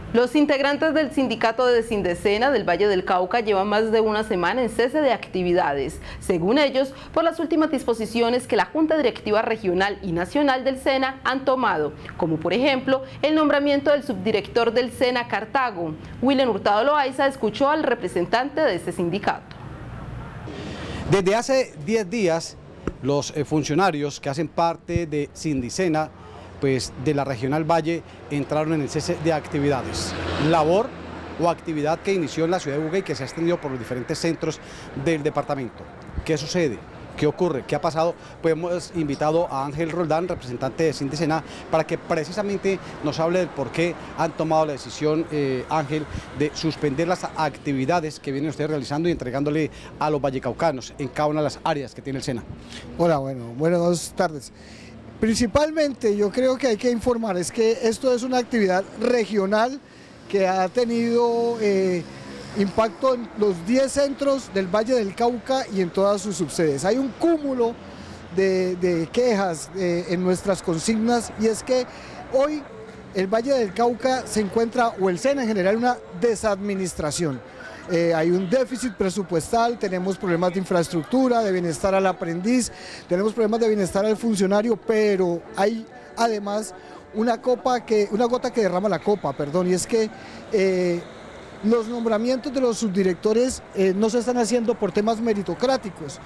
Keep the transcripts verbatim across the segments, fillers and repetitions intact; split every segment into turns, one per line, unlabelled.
Los integrantes del sindicato de Sindecena del Valle del Cauca llevan más de una semana en cese de actividades, según ellos, por las últimas disposiciones que la Junta Directiva Regional y Nacional del SENA han tomado, como por ejemplo el nombramiento del subdirector del SENA Cartago. William Hurtado Loaiza escuchó al representante de este sindicato.
Desde hace diez días, los funcionarios que hacen parte de Sindicena, pues de la Regional Valle, entraron en el cese de actividades, labor o actividad que inició en la ciudad de Buga y que se ha extendido por los diferentes centros del departamento. ¿Qué sucede? ¿Qué ocurre? ¿Qué ha pasado? Pues hemos invitado a Ángel Roldán, representante de Sindicena, para que precisamente nos hable del por qué han tomado la decisión, eh, Ángel, de suspender las actividades que vienen ustedes realizando y entregándole a los vallecaucanos en cada una de las áreas que tiene el SENA.
Hola, bueno, buenas tardes. Principalmente yo creo que hay que informar, es que esto es una actividad regional que ha tenido eh, impacto en los diez centros del Valle del Cauca y en todas sus subsedes. Hay un cúmulo de, de quejas eh, en nuestras consignas, y es que hoy el Valle del Cauca se encuentra, o el SENA en general, en una desadministración. Eh, hay un déficit presupuestal, tenemos problemas de infraestructura, de bienestar al aprendiz, tenemos problemas de bienestar al funcionario, pero hay además una, copa que, una gota que derrama la copa, perdón, y es que eh, los nombramientos de los subdirectores eh, no se están haciendo por temas meritocráticos.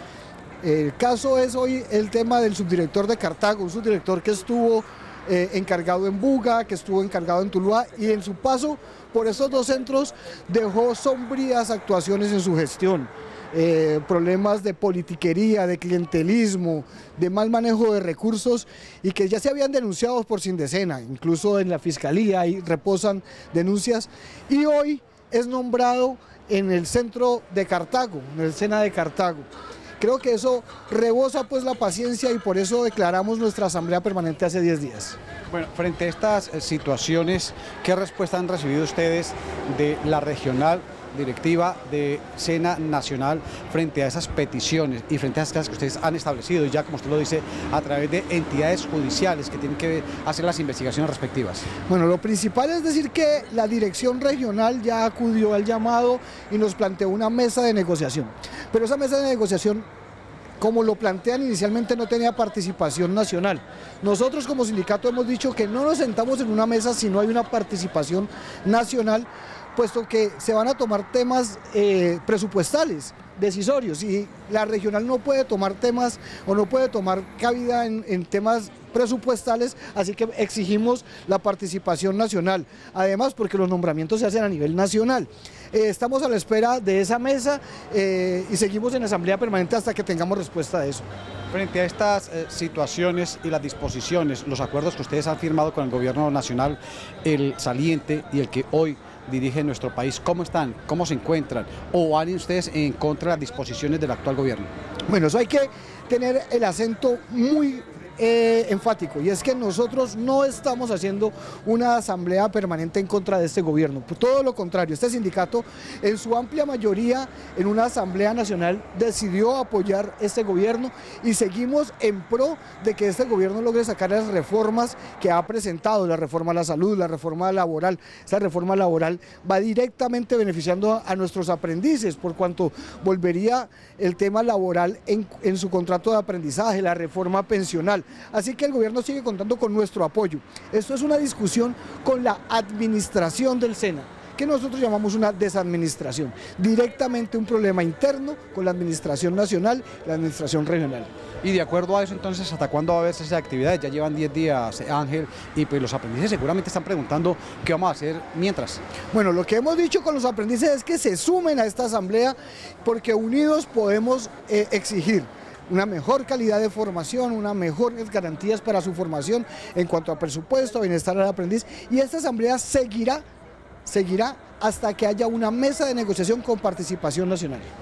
El caso es hoy el tema del subdirector de Cartago, un subdirector que estuvo eh, encargado en Buga, que estuvo encargado en Tuluá, y en su paso por esos dos centros dejó sombrías actuaciones en su gestión, eh, problemas de politiquería, de clientelismo, de mal manejo de recursos, y que ya se habían denunciado por Sindecena, incluso en la Fiscalía ahí reposan denuncias, y hoy es nombrado en el centro de Cartago, en el SENA de Cartago. Creo que eso rebosa pues la paciencia, y por eso declaramos nuestra asamblea permanente hace diez días.
Bueno, frente a estas situaciones, ¿qué respuesta han recibido ustedes de la regional directiva de SENA Nacional frente a esas peticiones y frente a esas cosas que ustedes han establecido, y ya como usted lo dice, a través de entidades judiciales que tienen que hacer las investigaciones respectivas?
Bueno, lo principal es decir que la dirección regional ya acudió al llamado y nos planteó una mesa de negociación, pero esa mesa de negociación, como lo plantean inicialmente, no tenía participación nacional. Nosotros como sindicato hemos dicho que no nos sentamos en una mesa si no hay una participación nacional, puesto que se van a tomar temas eh, presupuestales, decisorios, y la regional no puede tomar temas o no puede tomar cabida en, en temas presupuestales, así que exigimos la participación nacional, además porque los nombramientos se hacen a nivel nacional. Eh, estamos a la espera de esa mesa eh, y seguimos en asamblea permanente hasta que tengamos respuesta de eso.
Frente a estas eh, situaciones y las disposiciones, los acuerdos que ustedes han firmado con el gobierno nacional, el saliente y el que hoy dirige nuestro país, ¿cómo están? ¿Cómo se encuentran? ¿O van ustedes en contra de las disposiciones del actual gobierno?
Bueno, eso hay que tener el acento muy Eh, enfático, y es que nosotros no estamos haciendo una asamblea permanente en contra de este gobierno, todo lo contrario. Este sindicato en su amplia mayoría en una asamblea nacional decidió apoyar este gobierno, y seguimos en pro de que este gobierno logre sacar las reformas que ha presentado, la reforma a la salud, la reforma laboral. Esta reforma laboral va directamente beneficiando a, a nuestros aprendices, por cuanto volvería el tema laboral en, en su contrato de aprendizaje, la reforma pensional. Así que el gobierno sigue contando con nuestro apoyo. Esto es una discusión con la administración del SENA, que nosotros llamamos una desadministración, directamente un problema interno con la administración nacional y la administración regional.
Y de acuerdo a eso, entonces, ¿hasta cuándo va a haber esas actividades? Ya llevan diez días, Ángel, y pues los aprendices seguramente están preguntando qué vamos a hacer mientras.
Bueno, lo que hemos dicho con los aprendices es que se sumen a esta asamblea, porque unidos podemos eh, exigir una mejor calidad de formación, unas mejores garantías para su formación en cuanto a presupuesto, bienestar al aprendiz, y esta asamblea seguirá, seguirá hasta que haya una mesa de negociación con participación nacional.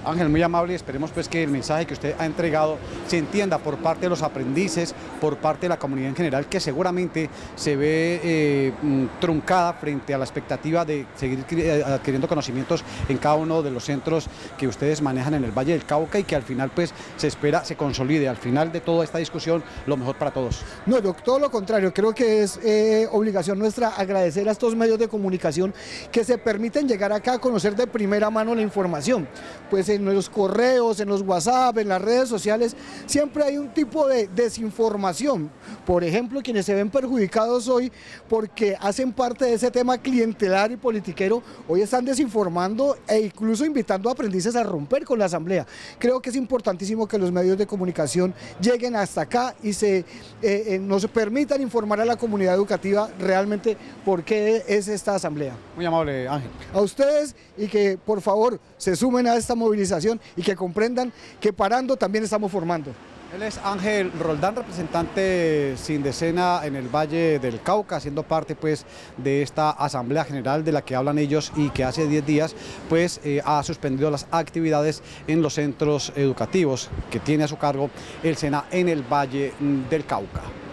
Ángel, muy amable, esperemos pues que el mensaje que usted ha entregado se entienda por parte de los aprendices, por parte de la comunidad en general, que seguramente se ve eh, truncada frente a la expectativa de seguir adquiriendo conocimientos en cada uno de los centros que ustedes manejan en el Valle del Cauca y que al final pues se espera se consolide al final de toda esta discusión lo mejor para todos.
No, yo todo lo contrario, creo que es eh, obligación nuestra agradecer a estos medios de comunicación que se permiten llegar acá a conocer de primera mano la información, pues en los correos, en los WhatsApp, en las redes sociales, siempre hay un tipo de desinformación. Por ejemplo, quienes se ven perjudicados hoy porque hacen parte de ese tema clientelar y politiquero, hoy están desinformando e incluso invitando a aprendices a romper con la asamblea. Creo que es importantísimo que los medios de comunicación lleguen hasta acá y se, eh, eh, nos permitan informar a la comunidad educativa realmente por qué es esta asamblea.
Muy amable, Ángel.
A ustedes, y que por favor se sumen a esta movilización y que comprendan que parando también estamos formando.
Él es Ángel Roldán, representante Sindecena en el Valle del Cauca, haciendo parte pues de esta Asamblea General de la que hablan ellos y que hace diez días pues eh, ha suspendido las actividades en los centros educativos que tiene a su cargo el SENA en el Valle del Cauca.